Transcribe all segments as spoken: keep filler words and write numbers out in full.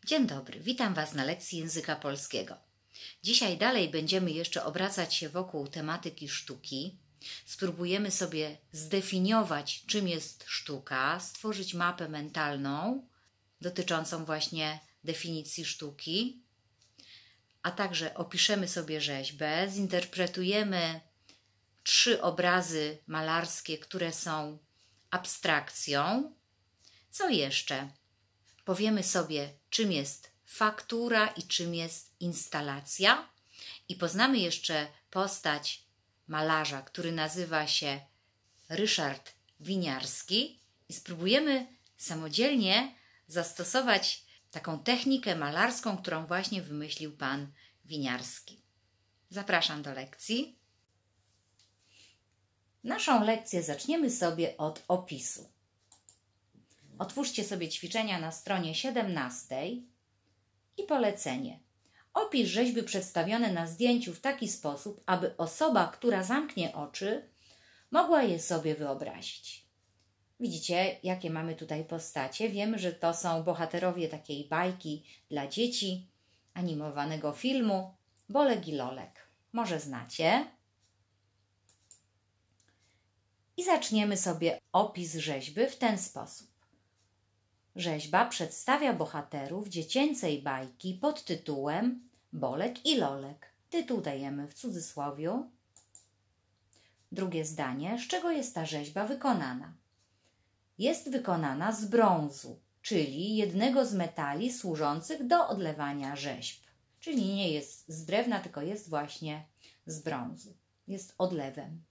Dzień dobry, witam Was na lekcji języka polskiego. Dzisiaj dalej będziemy jeszcze obracać się wokół tematyki sztuki. Spróbujemy sobie zdefiniować, czym jest sztuka, stworzyć mapę mentalną dotyczącą właśnie definicji sztuki, a także opiszemy sobie rzeźbę, zinterpretujemy trzy obrazy malarskie, które są abstrakcją. Co jeszcze? Powiemy sobie, czym jest faktura i czym jest instalacja i poznamy jeszcze postać malarza, który nazywa się Ryszard Winiarski i spróbujemy samodzielnie zastosować taką technikę malarską, którą właśnie wymyślił pan Winiarski. Zapraszam do lekcji. Naszą lekcję zaczniemy sobie od opisu. Otwórzcie sobie ćwiczenia na stronie siedemnastej i polecenie. Opisz rzeźby przedstawione na zdjęciu w taki sposób, aby osoba, która zamknie oczy, mogła je sobie wyobrazić. Widzicie, jakie mamy tutaj postacie? Wiemy, że to są bohaterowie takiej bajki dla dzieci, animowanego filmu Bolek i Lolek. Może znacie? I zaczniemy sobie opis rzeźby w ten sposób. Rzeźba przedstawia bohaterów dziecięcej bajki pod tytułem Bolek i Lolek. Tytuł dajemy w cudzysłowiu. Drugie zdanie. Z czego jest ta rzeźba wykonana? Jest wykonana z brązu, czyli jednego z metali służących do odlewania rzeźb. Czyli nie jest z drewna, tylko jest właśnie z brązu. Jest odlewem.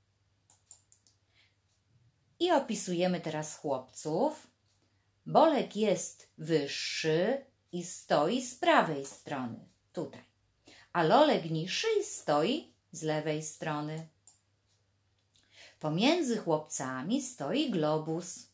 I opisujemy teraz chłopców. Bolek jest wyższy i stoi z prawej strony, tutaj, a Lolek niższy i stoi z lewej strony. Pomiędzy chłopcami stoi globus.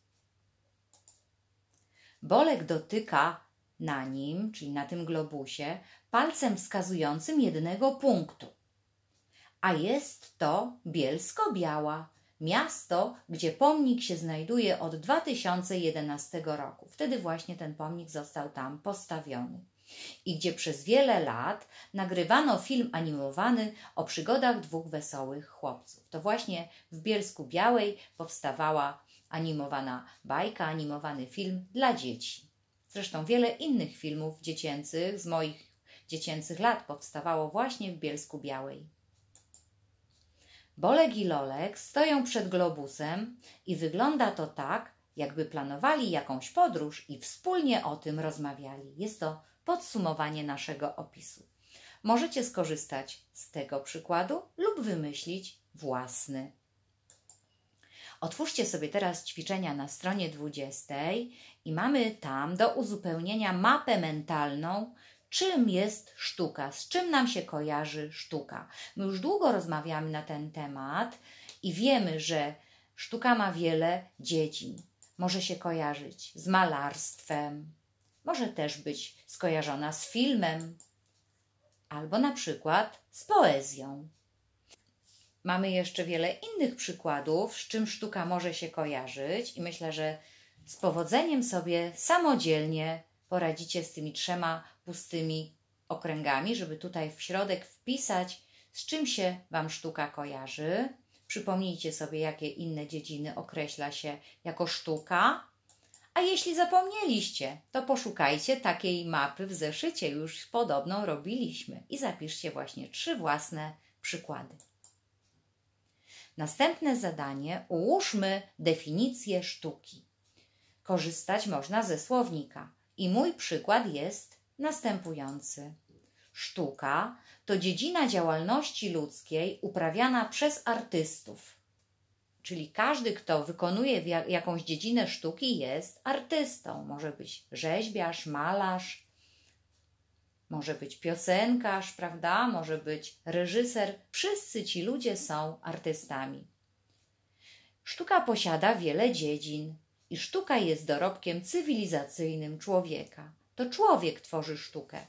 Bolek dotyka na nim, czyli na tym globusie, palcem wskazującym jednego punktu, a jest to Bielsko-Biała, miasto, gdzie pomnik się znajduje od dwa tysiące jedenastego roku. Wtedy właśnie ten pomnik został tam postawiony. I gdzie przez wiele lat nagrywano film animowany o przygodach dwóch wesołych chłopców. To właśnie w Bielsku Białej powstawała animowana bajka, animowany film dla dzieci. Zresztą wiele innych filmów dziecięcych z moich dziecięcych lat powstawało właśnie w Bielsku Białej. Bolek i Lolek stoją przed globusem i wygląda to tak, jakby planowali jakąś podróż i wspólnie o tym rozmawiali. Jest to podsumowanie naszego opisu. Możecie skorzystać z tego przykładu lub wymyślić własny. Otwórzcie sobie teraz ćwiczenia na stronie dwudziestej i mamy tam do uzupełnienia mapę mentalną, czym jest sztuka, z czym nam się kojarzy sztuka. My już długo rozmawiamy na ten temat i wiemy, że sztuka ma wiele dziedzin. Może się kojarzyć z malarstwem, może też być skojarzona z filmem, albo na przykład z poezją. Mamy jeszcze wiele innych przykładów, z czym sztuka może się kojarzyć i myślę, że z powodzeniem sobie samodzielnie poradzicie z tymi trzema pustymi okręgami, żeby tutaj w środek wpisać, z czym się Wam sztuka kojarzy. Przypomnijcie sobie, jakie inne dziedziny określa się jako sztuka. A jeśli zapomnieliście, to poszukajcie takiej mapy w zeszycie. Już podobną robiliśmy. I zapiszcie właśnie trzy własne przykłady. Następne zadanie. Ułóżmy definicję sztuki. Korzystać można ze słownika. I mój przykład jest następujący. Sztuka to dziedzina działalności ludzkiej uprawiana przez artystów. Czyli każdy, kto wykonuje jakąś dziedzinę sztuki, jest artystą. Może być rzeźbiarz, malarz, może być piosenkarz, prawda? Może być reżyser. Wszyscy ci ludzie są artystami. Sztuka posiada wiele dziedzin. I sztuka jest dorobkiem cywilizacyjnym człowieka. To człowiek tworzy sztukę.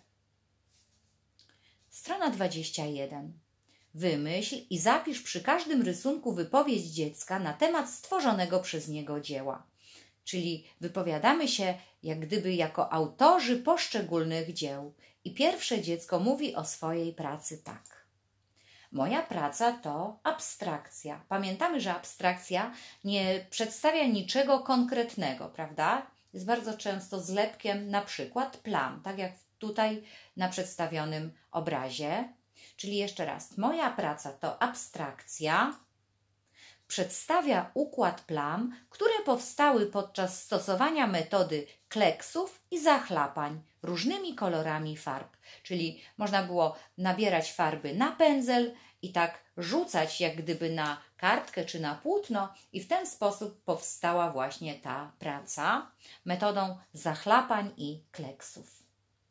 Strona dwadzieścia jeden. Wymyśl i zapisz przy każdym rysunku wypowiedź dziecka na temat stworzonego przez niego dzieła. czyli wypowiadamy się jak gdyby jako autorzy poszczególnych dzieł. I pierwsze dziecko mówi o swojej pracy tak. Moja praca to abstrakcja. Pamiętamy, że abstrakcja nie przedstawia niczego konkretnego, prawda? Jest bardzo często zlepkiem na przykład plam, tak jak tutaj na przedstawionym obrazie. Czyli jeszcze raz, moja praca to abstrakcja, przedstawia układ plam, które powstały podczas stosowania metody kleksów i zachlapań różnymi kolorami farb. Czyli można było nabierać farby na pędzel i tak rzucać jak gdyby na kartkę czy na płótno i w ten sposób powstała właśnie ta praca metodą zachlapań i kleksów.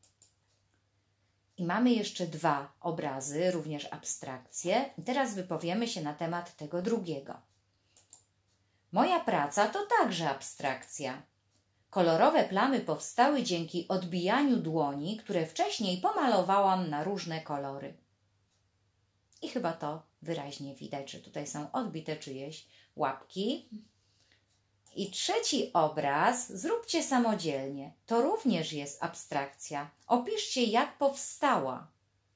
I mamy jeszcze dwa obrazy, również abstrakcje. I teraz wypowiemy się na temat tego drugiego. Moja praca to także abstrakcja. Kolorowe plamy powstały dzięki odbijaniu dłoni, które wcześniej pomalowałam na różne kolory. I chyba to wyraźnie widać, że tutaj są odbite czyjeś łapki. I trzeci obraz zróbcie samodzielnie. To również jest abstrakcja. Opiszcie, jak powstała.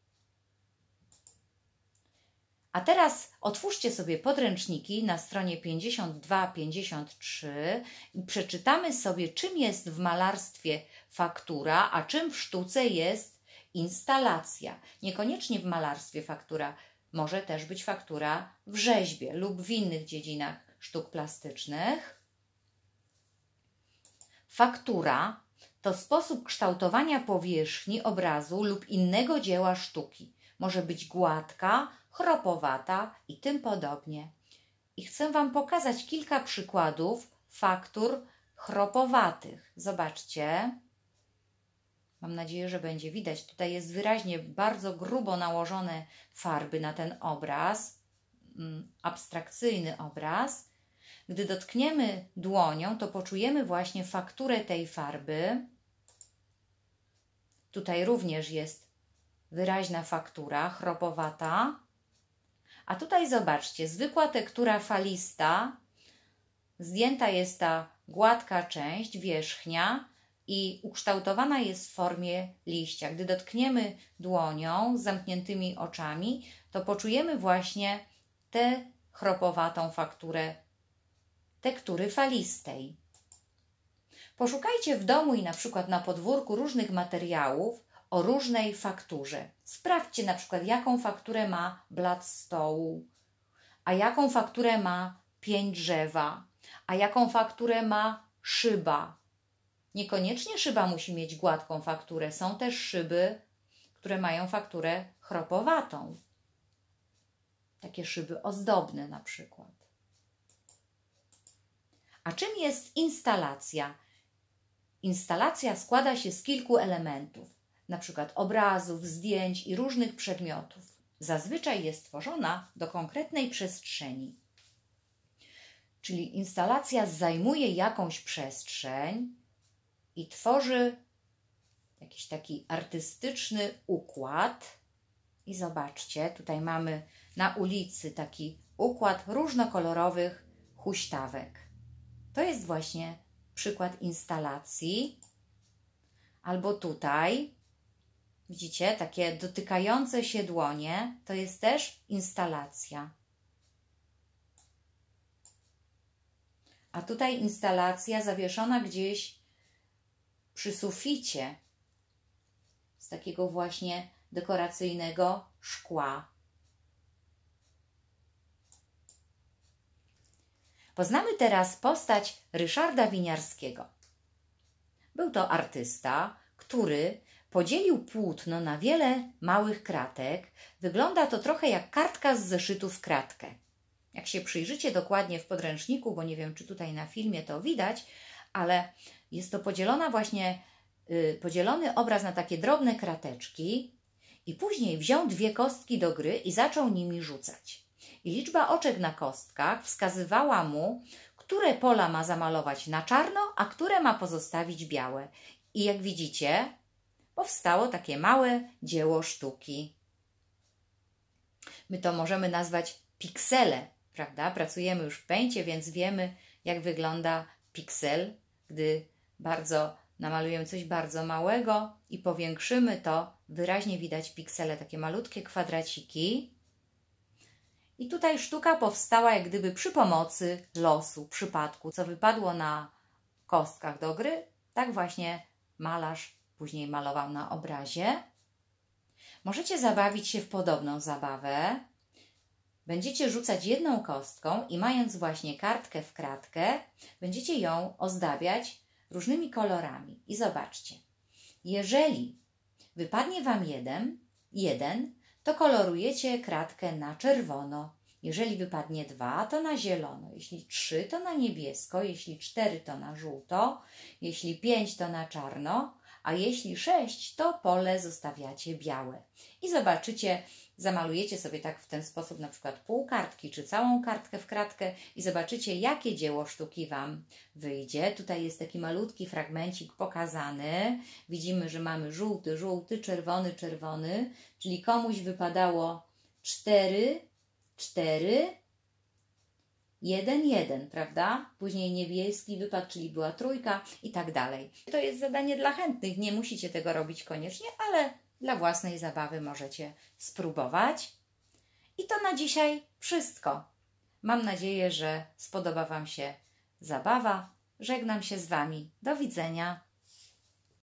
A teraz otwórzcie sobie podręczniki na stronie pięćdziesiąt dwa pięćdziesiąt trzy i przeczytamy sobie, czym jest w malarstwie faktura, a czym w sztuce jest instalacja. Niekoniecznie w malarstwie faktura, może też być faktura w rzeźbie lub w innych dziedzinach sztuk plastycznych. Faktura to sposób kształtowania powierzchni obrazu lub innego dzieła sztuki. Może być gładka, chropowata i tym podobnie. I chcę Wam pokazać kilka przykładów faktur chropowatych. Zobaczcie. Mam nadzieję, że będzie widać. Tutaj jest wyraźnie bardzo grubo nałożone farby na ten obraz. Abstrakcyjny obraz. Gdy dotkniemy dłonią, to poczujemy właśnie fakturę tej farby. Tutaj również jest wyraźna faktura, chropowata. A tutaj zobaczcie, zwykła tektura falista. Zdjęta jest ta gładka część, wierzchnia i ukształtowana jest w formie liścia. Gdy dotkniemy dłonią z zamkniętymi oczami, to poczujemy właśnie tę chropowatą fakturę tektury falistej. Poszukajcie w domu i na przykład na podwórku różnych materiałów o różnej fakturze. Sprawdźcie na przykład, jaką fakturę ma blat stołu, a jaką fakturę ma pień drzewa, a jaką fakturę ma szyba. Niekoniecznie szyba musi mieć gładką fakturę. Są też szyby, które mają fakturę chropowatą. Takie szyby ozdobne na przykład. A czym jest instalacja? Instalacja składa się z kilku elementów, na przykład obrazów, zdjęć i różnych przedmiotów. Zazwyczaj jest tworzona do konkretnej przestrzeni. Czyli instalacja zajmuje jakąś przestrzeń i tworzy jakiś taki artystyczny układ. I zobaczcie, tutaj mamy na ulicy taki układ różnokolorowych huśtawek. To jest właśnie przykład instalacji. Albo tutaj, widzicie, takie dotykające się dłonie, to jest też instalacja. A tutaj instalacja zawieszona gdzieś przy suficie z takiego właśnie dekoracyjnego szkła. Poznamy teraz postać Ryszarda Winiarskiego. Był to artysta, który podzielił płótno na wiele małych kratek. Wygląda to trochę jak kartka z zeszytu w kratkę. Jak się przyjrzycie dokładnie w podręczniku, bo nie wiem, czy tutaj na filmie to widać, ale jest to podzielona właśnie, yy, podzielony obraz na takie drobne krateczki i później wziął dwie kostki do gry i zaczął nimi rzucać. I liczba oczek na kostkach wskazywała mu, które pola ma zamalować na czarno, a które ma pozostawić białe. I jak widzicie, powstało takie małe dzieło sztuki. My to możemy nazwać piksele, prawda? Pracujemy już w Paincie, więc wiemy, jak wygląda piksel gdy bardzo namalujemy coś bardzo małego i powiększymy to, wyraźnie widać piksele, takie malutkie kwadraciki. I tutaj sztuka powstała jak gdyby przy pomocy losu, przypadku. Co wypadło na kostkach do gry, tak właśnie malarz później malował na obrazie. Możecie zabawić się w podobną zabawę. Będziecie rzucać jedną kostką i mając właśnie kartkę w kratkę, będziecie ją ozdabiać różnymi kolorami. I zobaczcie, jeżeli wypadnie Wam jeden, jeden, to kolorujecie kratkę na czerwono. Jeżeli wypadnie dwa, to na zielono. Jeśli trzy, to na niebiesko. Jeśli cztery, to na żółto. Jeśli pięć, to na czarno. A jeśli sześć, to pole zostawiacie białe. I zobaczycie, zamalujecie sobie tak w ten sposób na przykład pół kartki, czy całą kartkę w kratkę i zobaczycie, jakie dzieło sztuki Wam wyjdzie. Tutaj jest taki malutki fragmencik pokazany. Widzimy, że mamy żółty, żółty, czerwony, czerwony, czyli komuś wypadało cztery, cztery, jeden, jeden, prawda? Później niebieski wypadł, czyli była trójka i tak dalej. To jest zadanie dla chętnych, nie musicie tego robić koniecznie, ale dla własnej zabawy możecie spróbować. I to na dzisiaj wszystko. Mam nadzieję, że spodoba Wam się zabawa. Żegnam się z Wami. Do widzenia.